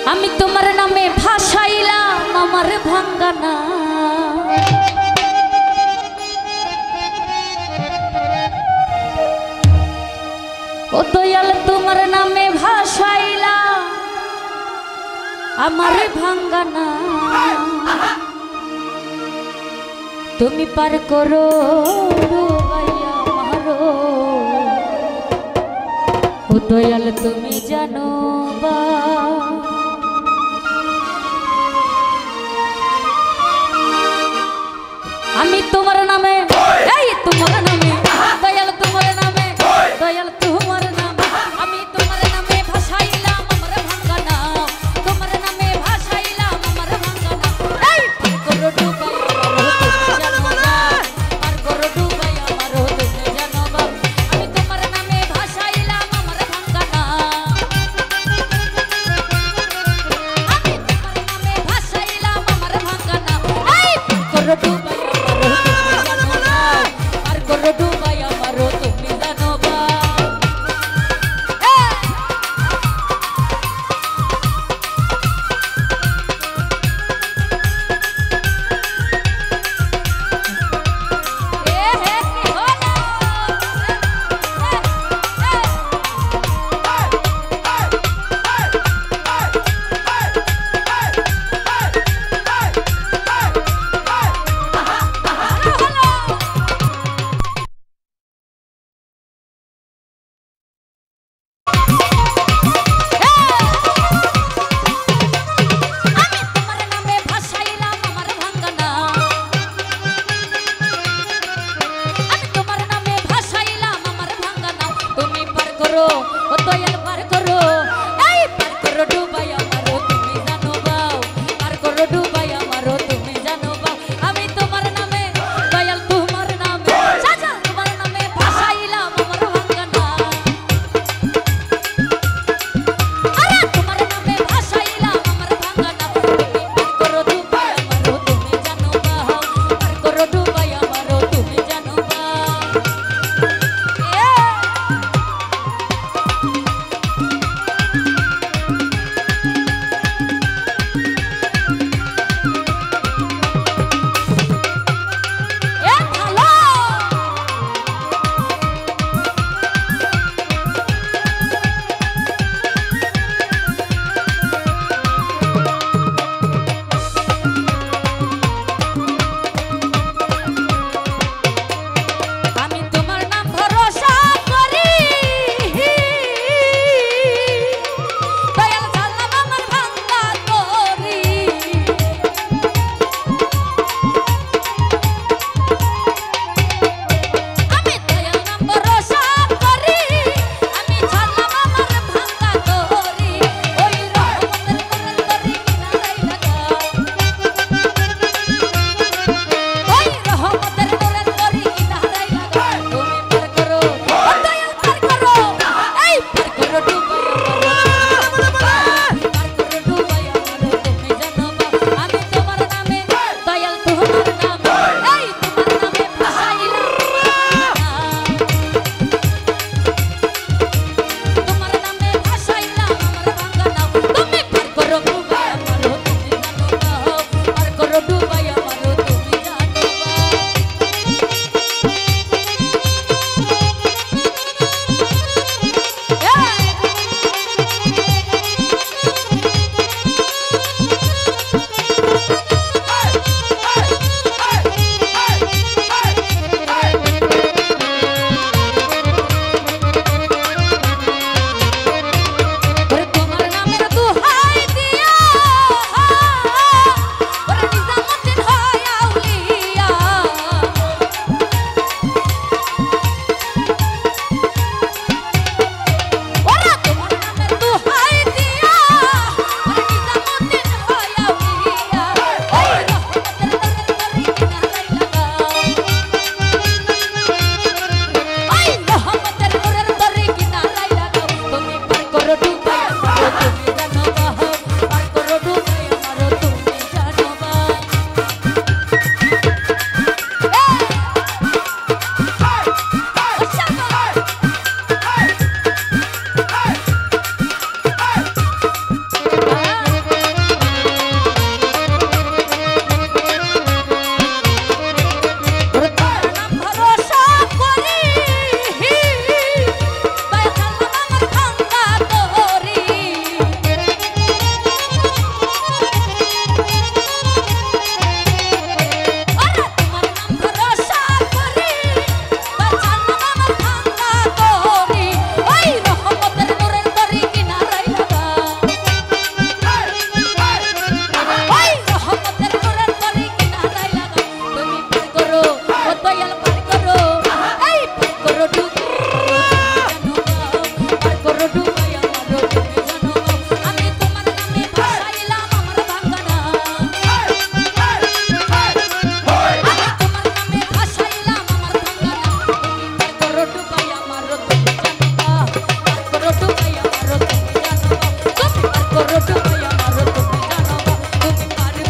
আমি তোমার নামে ভাসাইলাম আমার ভাঙ্গানা ও দয়াল তোমার নামে ভাসাইলাম আমার ভাঙ্গানা তুমি পার করো ডুবাইয়া মারো ও দয়াল তুমি জানো বা আমি তোমার নামে এই তোমার নামে দয়াল তোমার নামে দয়াল তোমার নামে আমি তোমার নামে ভাসাইলাম আমার ভাঙ্গানা তোমার নামে ভাসাইলাম আমার ভাঙ্গানা এই করো ডুবাই তুমি জানো না আর করো ডুবাই আমারও তুমি জানো বা আমি তোমার নামে ভাসাইলাম আমার ভাঙ্গানা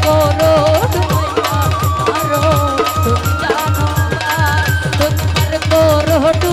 করো ডুবাইয়া মারো তুমি জানো না তুমি মার করো